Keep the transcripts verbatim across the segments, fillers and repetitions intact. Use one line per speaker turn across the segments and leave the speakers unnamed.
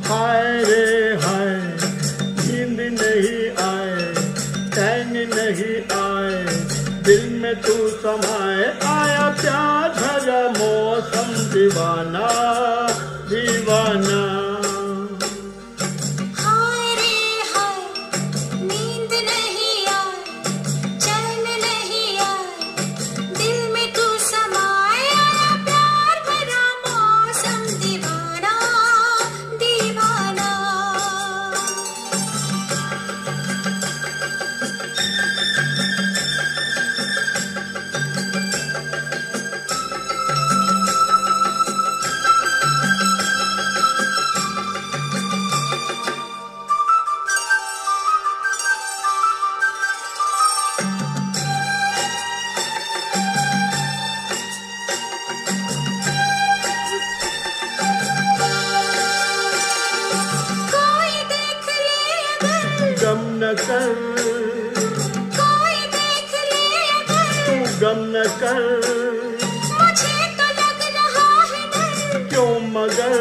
हाय रे हाय, नींद नहीं आए, चैन नहीं आए, दिल में तू समाए, आया प्यार भरा मौसम दीवाना दीवाना।
हाय रे हाय, नींद नहीं आए, चैन नहीं आए, दिल में तू समाए, आया प्यार भरा मौसम दीवाना दीवाना।
गम न कर,
कोई देख ले अगर,
तू गम न कर,
मुझे तो लग रहा है डर,
क्यों मगर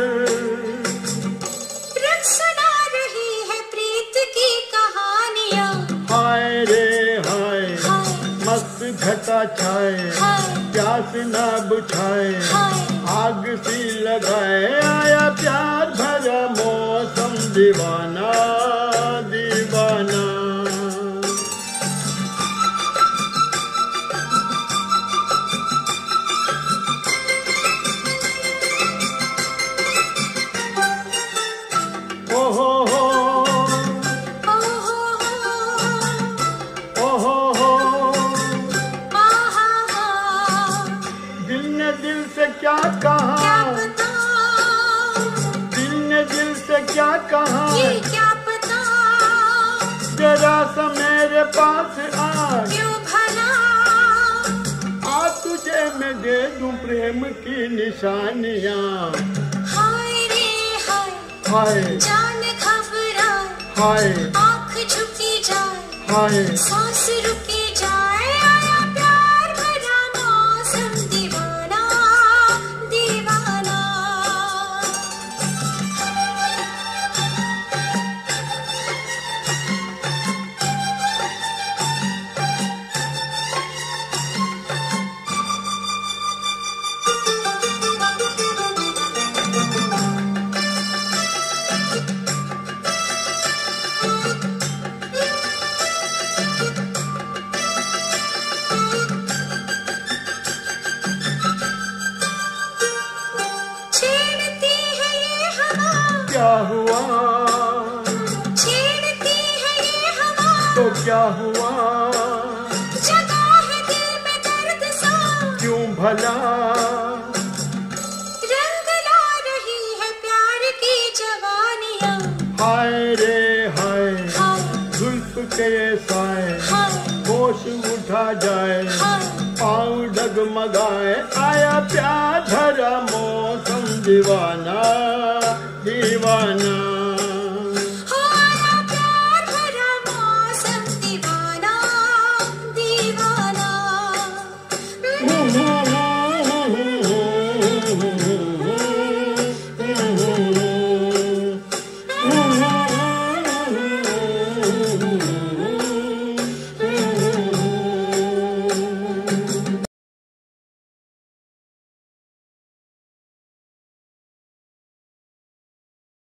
रुत सुना रही है प्रीत की कहानियाँ।
हाय रे हाय,
हाय
मस्त घटा छाए,
हाय
प्यास ना बुझाए,
हाय,
आग सी लगाए, आया प्यार भरा मौसम दीवाना दीवाना। ओ हो हो,
ओ हो हो,
ओ हो हो,
आ हा हा,
दिल ने दिल से क्या कहा,
क्या पता,
दिल ने दिल से क्या कहा,
ये क्या पता,
जरा सा मेरे पास आ,
क्यों भला,
आ तुझे मैं दे दूं प्रेम की निशानियाँ।
हाय रे हाय,
हाय
जान घबराए,
हाय
आँख झुकी जाए,
हाय,
सांस रुकी जाए, आया प्यार भरा मौसम दीवाना दीवाना। छेड़ती है ये हवा,
क्या हुआ
छेड़ती है ये हवा,
तो क्या हुआ,
जगा है दिल में दर्द सा,
क्यों भला,
रंग ला रही है प्यार की जवानियाँ।
हाय रे हाय,
हाय
जुल्फ के साए,
हाय
होश उठा जाए,
हाय,
पाँव डगमगाए, आया प्यार भरा मौसम दीवाना दीवाना।